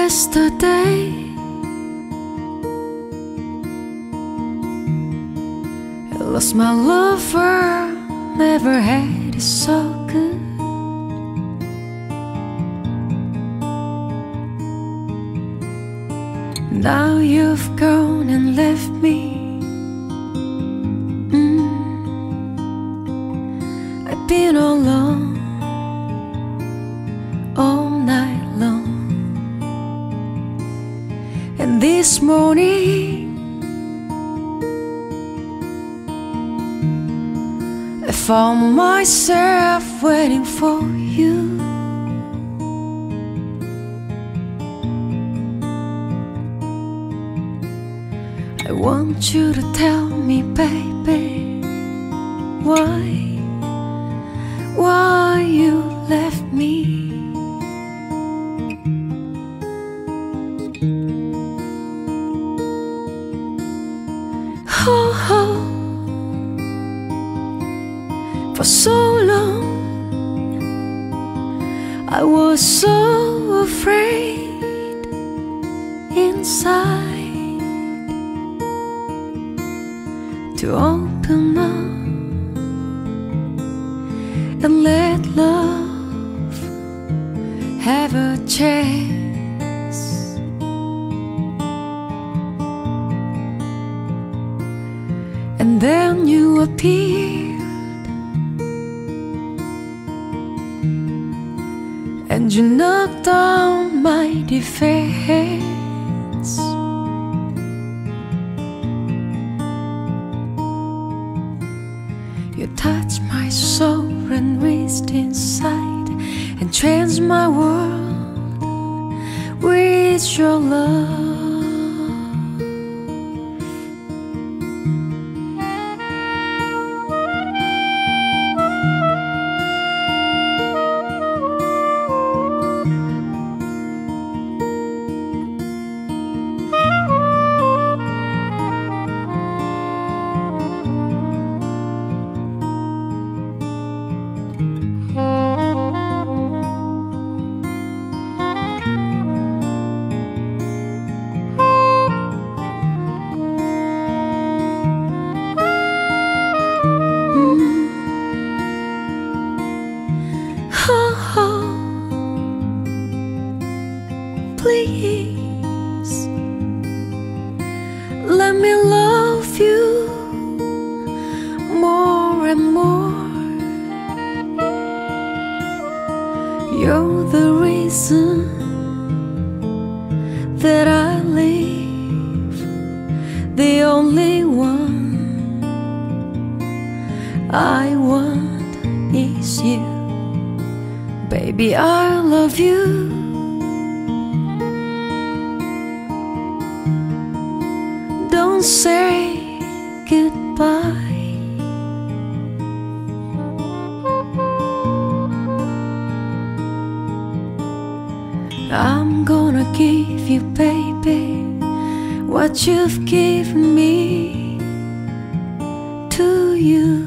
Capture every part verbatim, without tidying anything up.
yesterday. I lost my lover, never had it so good. Now you've gone and left me. mm. I've been alone all night long, and this morning I found myself waiting for you. I want you to tell me, baby, why, why you left me. Oh, oh. For so long I was so afraid inside to open up and let love have a chance. And then you appeared, and you knocked down my defense. You touched my soul and reached inside and changed my world with your love. Please let me love you more and more. You're the reason that I live, the only one I want is you. Baby, I love you. Don't say goodbye. I'm gonna give you, baby, what you've given me to you.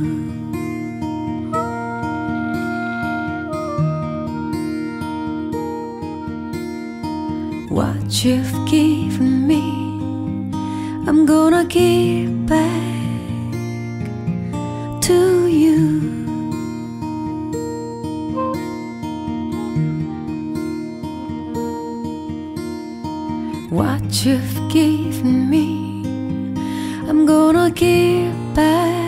What you've given me, I'm gonna give back to you. What you've given me, I'm gonna give back